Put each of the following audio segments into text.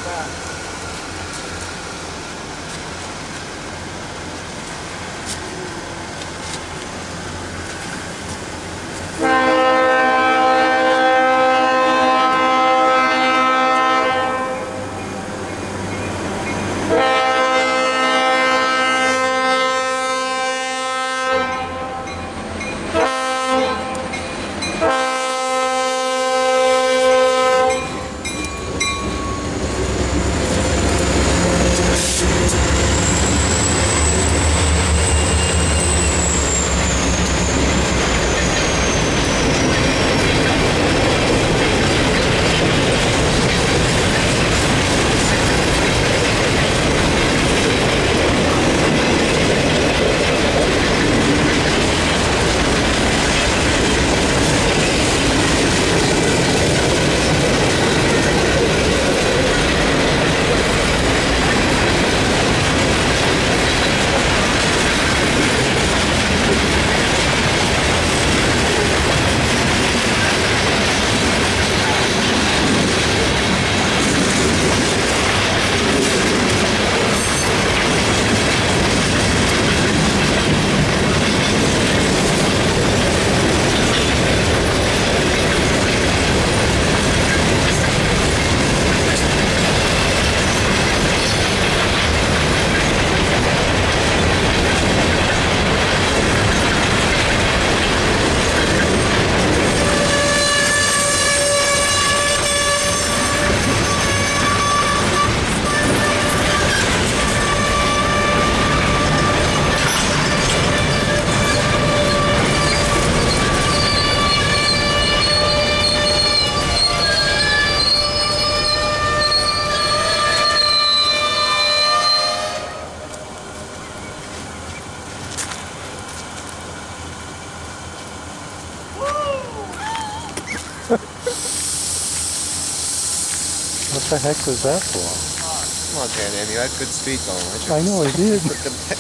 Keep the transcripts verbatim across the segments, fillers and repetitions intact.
What the heck was that for? Come on, Dan, Andy, you had good speed going. I know I did. What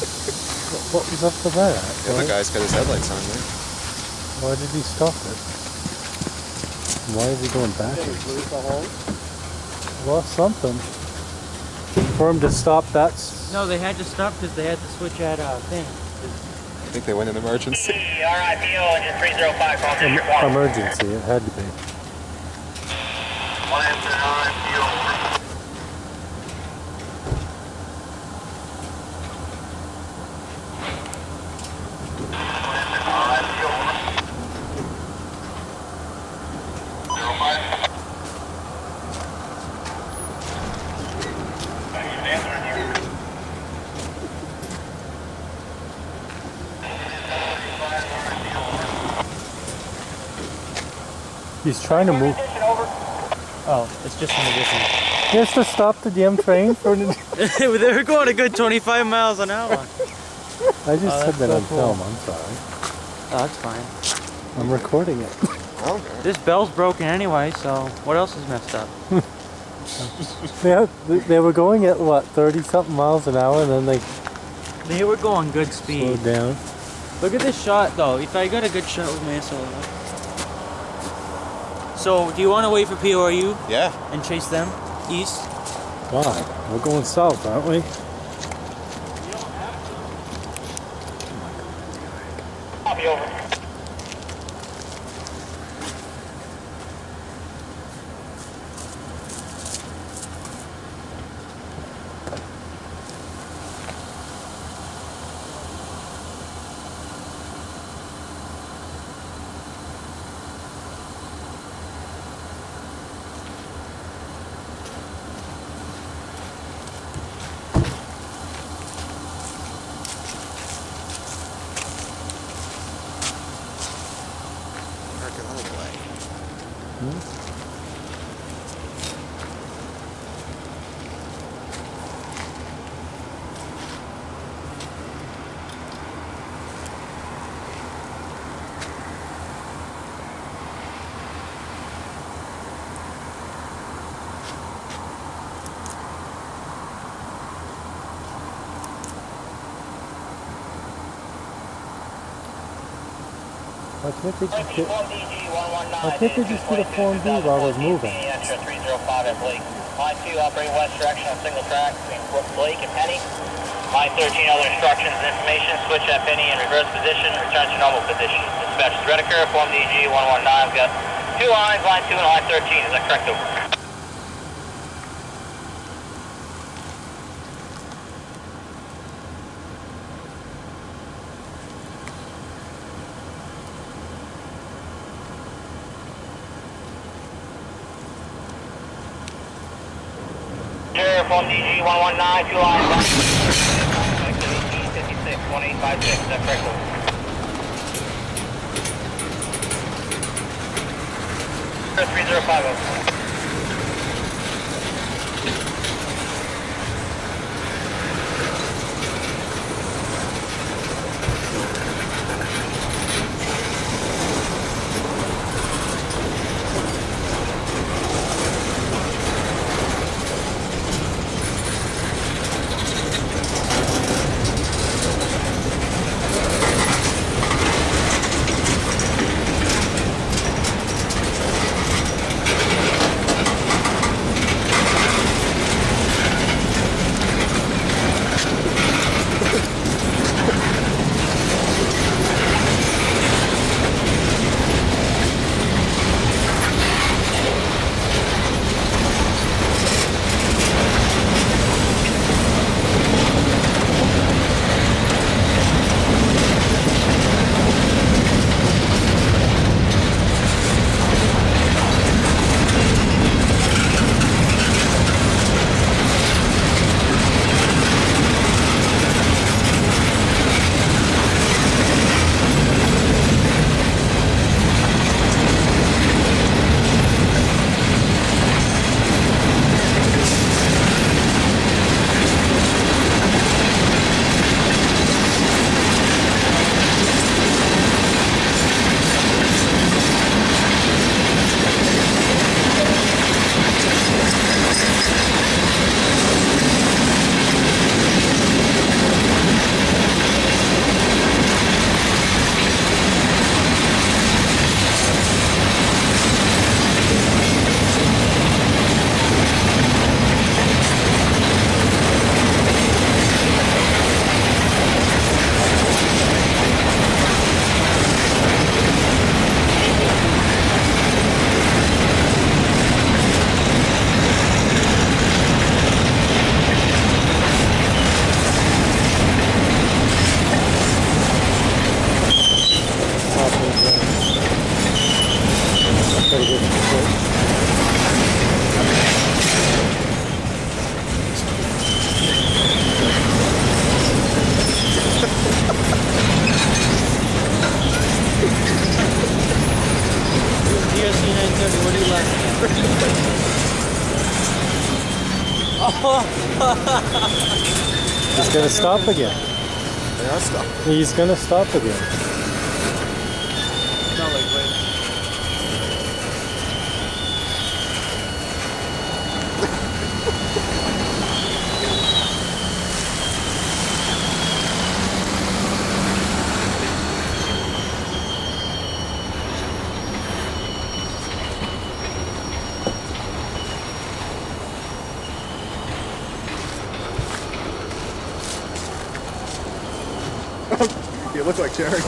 What was up for that? The other guy's got his headlights on there. Why did he stop it? Why is he going backwards? Lost something. For him to stop that. No, they had to stop because they had to switch that uh, thing. I think they went in emergency. R I P O engine three zero five, call Em district one. emergency, it had to be. One engine R I P O. He's trying to move. Oh, it's just an addition. He has to stop the damn train for an They were going a good twenty-five miles an hour. I just Oh, said that so on cool. film, I'm sorry. Oh, that's fine. I'm recording it. Okay. This bell's broken anyway, so what else is messed up? They, had, they were going at what, thirty something miles an hour, and then they They were going good speed. slowed down. Look at this shot though. If I got a good shot with my S L R. So, do you want to wait for P O R U Yeah. and chase them east? Why? We're going south, aren't we? Copy over. Park it all the way. Hmm? Why can't they just get, why can't they just get a Form B while they're moving? Extra three zero five at Blake. Line two operating west direction on single track between Blake and Penny. Line thirteen, other instructions and information. Switch at Penny in reverse position. Return to normal position. Dispatch to Redeker, form D G one one nine. We've got two lines, line two and line thirteen. Is that correct? Over. Form D G one one nine, two lines, eighteen fifty-six, one eight five six, is that correct? three zero five zero. He's gonna stop again. They are stuck. He's gonna stop again. Not like wait. You look like Jerry.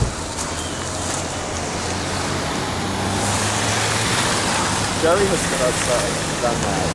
Jerry has been outside. Done that.